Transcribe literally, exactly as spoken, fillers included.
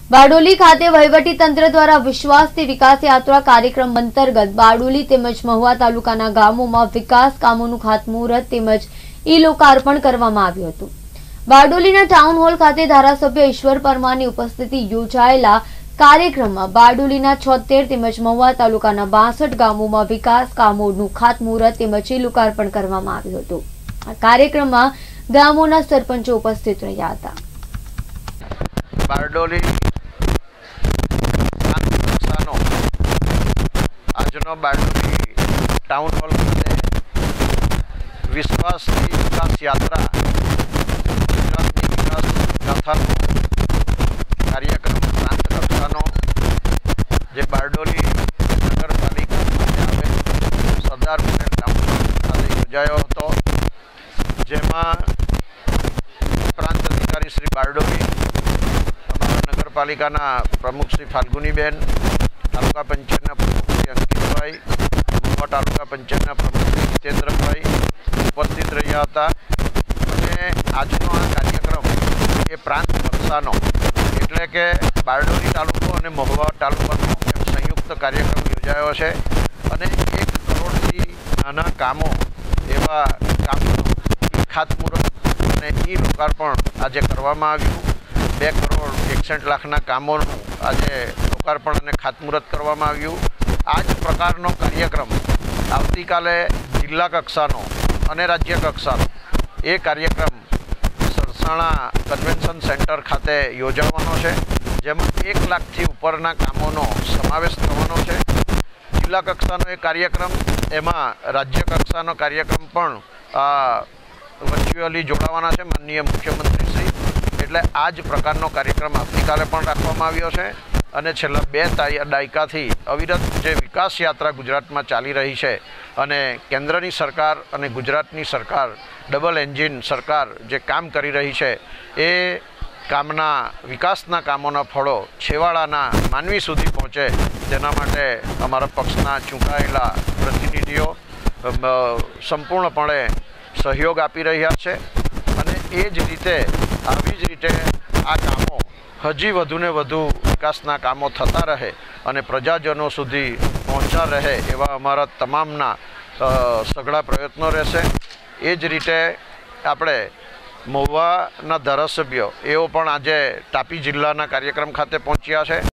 બારડોલી ખાતે વહીવટીતંત્ર દ્વારા વિશ્વાસથી વિકાસ યાત્રા કાર્યક્રમ અંતર્ગત બારડોલી તેમજ મહુવા તાલુકાના ગામોમાં વિકાસ કામોનું ખાતમુહૂર્ત તેમજ ઈ લોકાર્પણ કરવામાં આવ્યું હતું। બારડોલીના ટાઉન હોલ ખાતે ધારાસભ્ય ઈશ્વર પરમારની ઉપસ્થિતિ યોજાયેલા કાર્યક્રમમાં બારડોલીના છોતેર તેમજ મહુવા તાલુકાના બાસઠ ગામોમાં વિકાસ કામોનું ખાતમુહૂર્ત તેમજ ઈ લોકાર્પણ કરવામાં આવ્યું હતું। આ કાર્યક્રમમાં ગામોના સરપંચો ઉપસ્થિત રહ્યા હતા। બારડોલી આજનો બારડોલી ટાઉન હોલ ખાતે વિશ્વાસની વિકાસ યાત્રા ગુજરાતની વિકાસ ગાથાનો કાર્યક્રમ પ્રાંત કક્ષાનો જે બારડોલી નગરપાલિકા ખાતે આવેલ સરદાર પટેલ ટાઉન હોલ ખાતે યોજાયો હતો, જેમાં પ્રાંત અધિકારી શ્રી બારડોલી, નગરપાલિકાના પ્રમુખ શ્રી ફાલ્ગુનીબેન, તાલુકા પંચાયતના પ્રમુખ શ્રી અંકિતભાઈ, મહુવા તાલુકા પંચાયતના પ્રમુખ શ્રી જીતેન્દ્રભાઈ ઉપસ્થિત રહ્યા હતા। અને આજનો આ કાર્યક્રમ એ પ્રાંત કક્ષાનો એટલે કે બારડોલી તાલુકો અને મહુવા તાલુકાનો સંયુક્ત કાર્યક્રમ યોજાયો છે અને એક કરોડથી નાના કામો એવા કામોનું ખાતમુહૂર્ત અને ઈ લોકાર્પણ આજે કરવામાં આવ્યું। બે કરોડ એકસઠ લાખના કામોનું આજે લોકાર્પણ અને ખાતમુહૂર્ત કરવામાં આવ્યું। આ જ પ્રકારનો કાર્યક્રમ આવતીકાલે જિલ્લા કક્ષાનો અને રાજ્ય કક્ષાનો એ કાર્યક્રમ સરસાણા કન્વેન્શન સેન્ટર ખાતે યોજાવાનો છે, જેમાં એક લાખથી ઉપરના કામોનો સમાવેશ થવાનો છે। જિલ્લા કક્ષાનો એ કાર્યક્રમ, એમાં રાજ્ય કક્ષાનો કાર્યક્રમ પણ વર્ચ્યુઅલી જોડાવાના છે માનનીય મુખ્યમંત્રીશ્રી। એટલે આ જ પ્રકારનો કાર્યક્રમ આવતીકાલે પણ રાખવામાં આવ્યો છે અને છેલ્લા બે દાયકાથી અવિરત જે વિકાસ યાત્રા ગુજરાતમાં ચાલી રહી છે અને કેન્દ્રની સરકાર અને ગુજરાતની સરકાર ડબલ એન્જિન સરકાર જે કામ કરી રહી છે એ કામના વિકાસના કામોના ફળો છેવાડાના માનવી સુધી પહોંચે તેના માટે અમારા પક્ષના ચૂંટાયેલા પ્રતિનિધિઓ સંપૂર્ણપણે સહયોગ આપી રહ્યા છે અને એ જ રીતે આવી જ રીતે આ કામો હજી વધુને વધુ વિકાસના કામો થતા રહે અને પ્રજાજનો સુધી પહોંચતા રહે એવા અમારા તમામના સઘળા પ્રયત્નો રહેશે। એ જ રીતે આપણે મહુવાના ધારાસભ્ય એઓ પણ આજે તાપી જિલ્લાના કાર્યક્રમ ખાતે પહોંચ્યા છે।